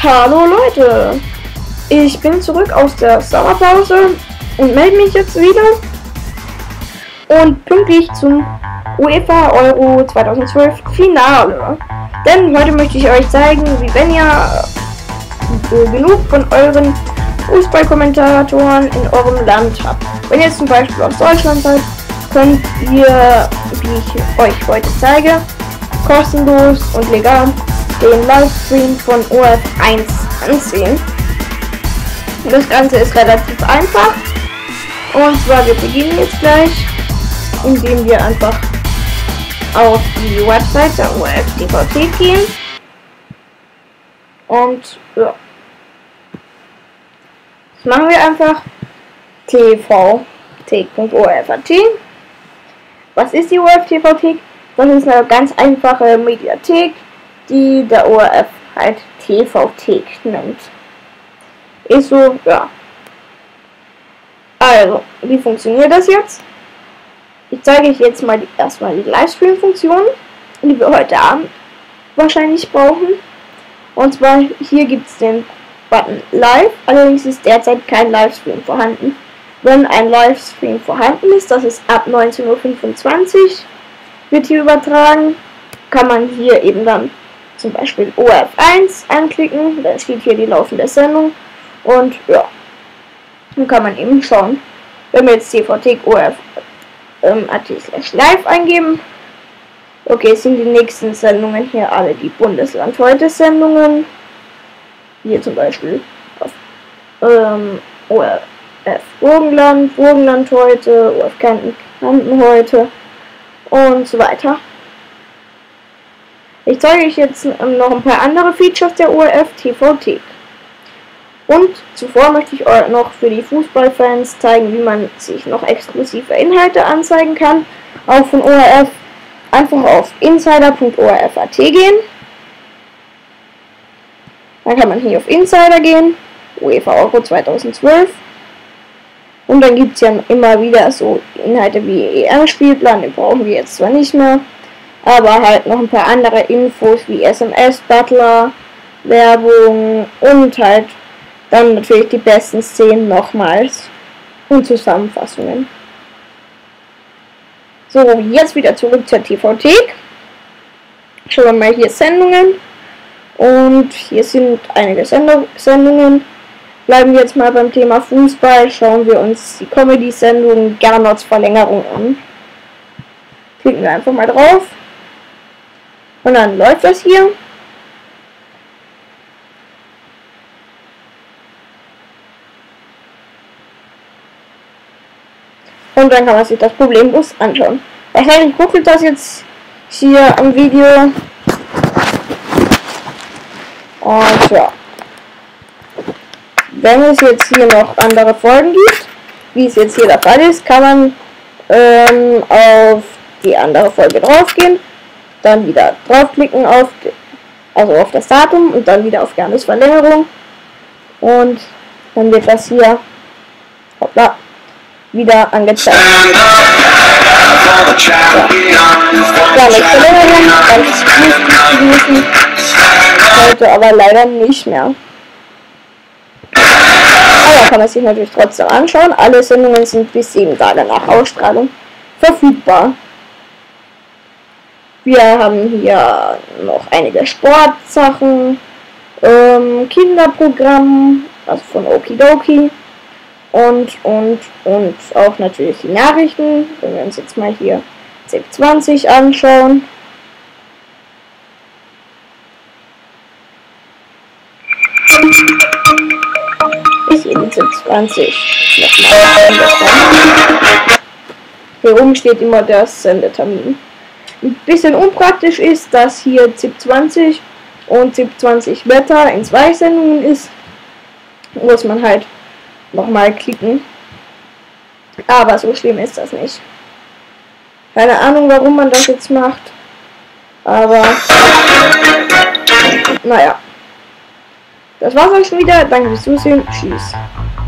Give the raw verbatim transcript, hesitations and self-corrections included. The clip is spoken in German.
Hallo Leute, ich bin zurück aus der Sommerpause und melde mich jetzt wieder und pünktlich zum UEFA Euro zweitausendzwölf Finale. Denn heute möchte ich euch zeigen, wie wenn ihr äh, genug von euren Fußballkommentatoren in eurem Land habt. Wenn ihr jetzt zum Beispiel aus Deutschland seid, könnt ihr, wie ich euch heute zeige, kostenlos und legal den Livestream von O F eins ansehen. Das Ganze ist relativ einfach. Und zwar, wir beginnen jetzt gleich, indem wir einfach auf die Website der O F T V T gehen. Und ja. Das machen wir einfach t v t punkt o f punkt a t. Was ist die O F T V T? Das ist eine ganz einfache Mediathek, die der O R F halt T V T nennt. Ist so, ja. Also, wie funktioniert das jetzt? Ich zeige euch jetzt mal die, erstmal die Livestream-Funktion, die wir heute Abend wahrscheinlich brauchen. Und zwar, hier gibt es den Button Live, allerdings ist derzeit kein Livestream vorhanden. Wenn ein Livestream vorhanden ist, das ist ab neunzehn Uhr fünfundzwanzig, wird hier übertragen, kann man hier eben dann zum Beispiel O F eins anklicken, da steht hier die laufende Sendung und ja, dann kann man eben schauen. Wenn wir jetzt T V T O F ähm, A T slash live eingeben, okay, sind die nächsten Sendungen hier alle die Bundesland heute Sendungen, hier zum Beispiel auf ähm, O R F Burgenland, Burgenland heute, O F Kärnten, Kärnten heute und so weiter. Ich zeige euch jetzt noch ein paar andere Features der O R F T V T. Und zuvor möchte ich euch noch für die Fußballfans zeigen, wie man sich noch exklusive Inhalte anzeigen kann. Auch von O R F. Einfach auf insider punkt o r f punkt a t gehen. Dann kann man hier auf Insider gehen. UEFA Euro zweitausendzwölf. Und dann gibt es ja immer wieder so Inhalte wie E M-Spielplan. Den brauchen wir jetzt zwar nicht mehr. Aber halt noch ein paar andere Infos wie S M S, Butler, Werbung und halt dann natürlich die besten Szenen nochmals und Zusammenfassungen. So, jetzt wieder zurück zur T V T. Schauen wir mal hier Sendungen. Und hier sind einige Send- Sendungen. Bleiben wir jetzt mal beim Thema Fußball. Schauen wir uns die Comedy-Sendung Gernerts Verlängerung an. Klicken wir einfach mal drauf. Und dann läuft das hier. Und dann kann man sich das problemlos anschauen. Wahrscheinlich ruckelt das jetzt hier am Video. Und ja. Wenn es jetzt hier noch andere Folgen gibt, wie es jetzt hier der Fall ist, kann man ähm, auf die andere Folge draufgehen. Dann wieder draufklicken auf, also auf das Datum und dann wieder auf Gernerts Verlängerung und dann wird das hier hoppla, wieder angezeigt. Gernerts Verlängerung, ganz gut, heute aber leider nicht mehr. Aber kann man sich natürlich trotzdem anschauen. Alle Sendungen sind bis sieben Tage nach Ausstrahlung verfügbar. Wir haben hier noch einige Sportsachen, ähm, Kinderprogramm, also von Okidoki und, und, und auch natürlich die Nachrichten. Wenn wir uns jetzt mal hier Z I P zwanzig anschauen. Ist hier die Z I P zwanzig. Hier oben steht immer der Sendetermin. Ein bisschen unpraktisch ist, dass hier Z I P zwanzig und Z I P zwanzig Wetter in zwei Sendungen ist. Muss man halt nochmal klicken. Aber so schlimm ist das nicht. Keine Ahnung, warum man das jetzt macht. Aber naja. Das war's auch schon wieder. Danke fürs Zusehen. Tschüss.